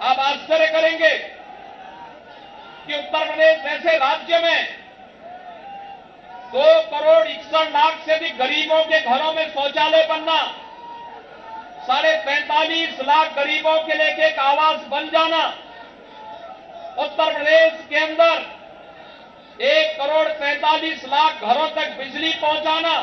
आप आश्चर्य करेंगे कि उत्तर प्रदेश जैसे राज्य में 2,61,00,000 से अधिक गरीबों के घरों में शौचालय बनना, 45.5 गरीबों के लिए एक आवास बन जाना, उत्तर प्रदेश के अंदर 1,43,00,000 घरों तक बिजली पहुंचाना,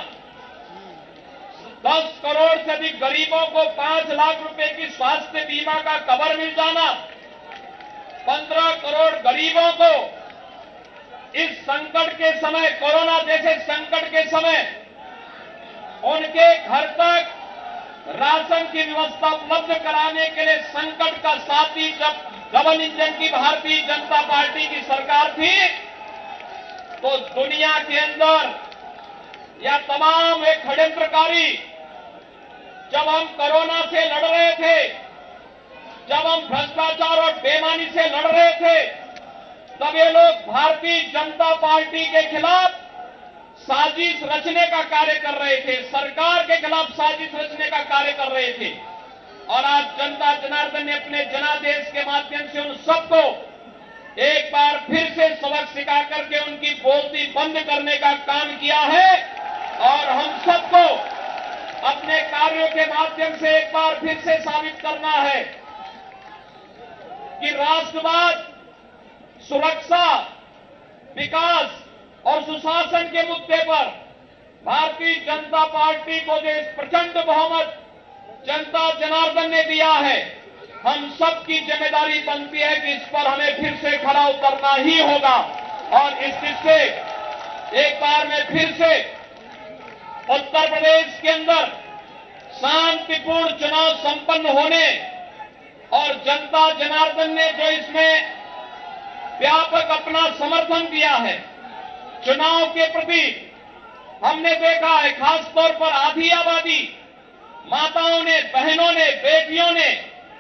10 करोड़ से अधिक गरीबों को 5 लाख रुपए की स्वास्थ्य बीमा का कवर मिल जाना, 15 करोड़ गरीबों को इस संकट के समय, कोरोना जैसे संकट के समय उनके घर तक राशन की व्यवस्था उपलब्ध कराने के लिए संकट का साथी जब डबल इंजन की भारतीय जनता पार्टी की सरकार थी, तो दुनिया के अंदर या तमाम एक षड्यंत्रकारी जब हम कोरोना से लड़ रहे थे, जब हम भ्रष्टाचार और बेईमानी से लड़ रहे थे, तब ये लोग भारतीय जनता पार्टी के खिलाफ साजिश रचने का कार्य कर रहे थे, सरकार के खिलाफ साजिश रचने का कार्य कर रहे थे। और आज जनता जनार्दन ने अपने जनादेश के माध्यम से उन सबको एक बार फिर से सबक सिखा करके उनकी बोलती बंद करने का काम किया है। और हम सबको अपने कार्यों के माध्यम से एक बार फिर से साबित करना है कि राष्ट्रवाद, सुरक्षा, विकास और सुशासन के मुद्दे पर भारतीय जनता पार्टी को जो इस प्रचंड बहुमत जनता जनार्दन ने दिया है, हम सबकी जिम्मेदारी बनती है कि इस पर हमें फिर से खड़ा उतरना ही होगा। और इस से एक बार में फिर से उत्तर प्रदेश के अंदर शांतिपूर्ण चुनाव संपन्न होने और जनता जनार्दन ने जो इसमें व्यापक अपना समर्थन दिया है चुनाव के प्रति, हमने देखा है खासतौर पर आधी आबादी, माताओं ने, बहनों ने, बेटियों ने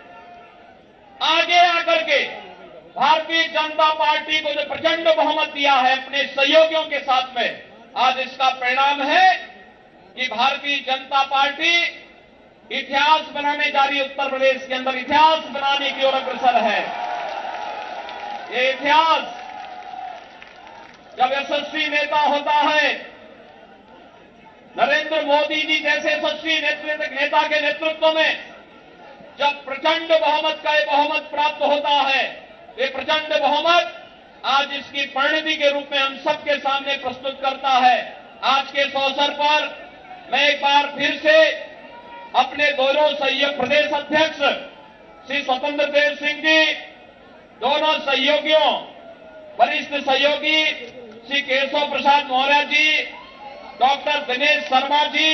आगे आकर के भारतीय जनता पार्टी को जो प्रचंड बहुमत दिया है अपने सहयोगियों के साथ में, आज इसका परिणाम है कि भारतीय जनता पार्टी इतिहास बनाने जा रही है। उत्तर प्रदेश के अंदर इतिहास बनाने की ओर अग्रसर है। ये इतिहास जब यशस्वी नेता होता है, नरेंद्र मोदी जी जैसे यशस्वी नेता के नेतृत्व में जब प्रचंड बहुमत का ये बहुमत प्राप्त होता है, ये प्रचंड बहुमत आज इसकी परिणति के रूप में हम सबके सामने प्रस्तुत करता है। आज के इस अवसर पर मैं एक बार फिर से अपने दोनों सहयोग प्रदेश अध्यक्ष श्री स्वतंत्र देव सिंह जी, दोनों सहयोगियों, वरिष्ठ सहयोगी श्री केशव प्रसाद मौर्य जी, डॉक्टर दिनेश शर्मा जी,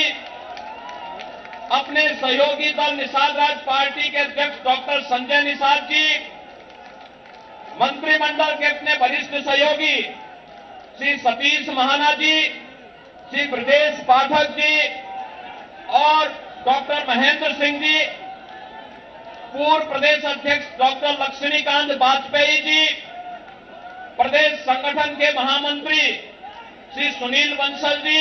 अपने सहयोगी दल निषाद राज पार्टी के अध्यक्ष डॉक्टर संजय निषाद जी, मंत्रिमंडल के अपने वरिष्ठ सहयोगी श्री सतीश महाना जी, श्री ब्रजेश पाठक जी और डॉक्टर महेंद्र सिंह जी, पूर्व प्रदेश अध्यक्ष डॉक्टर लक्ष्मीकांत वाजपेयी जी, प्रदेश संगठन के महामंत्री श्री सुनील बंसल जी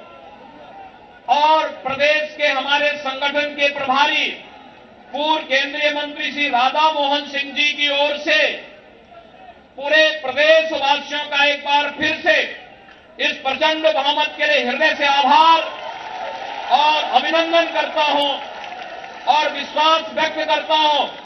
और प्रदेश के हमारे संगठन के प्रभारी पूर्व केंद्रीय मंत्री श्री राधा मोहन सिंह जी की ओर से पूरे प्रदेशवासियों का एक बार फिर से इस प्रचंड बहुमत के लिए हृदय से आभार और अभिनंदन करता हूं और विश्वास व्यक्त करता हूं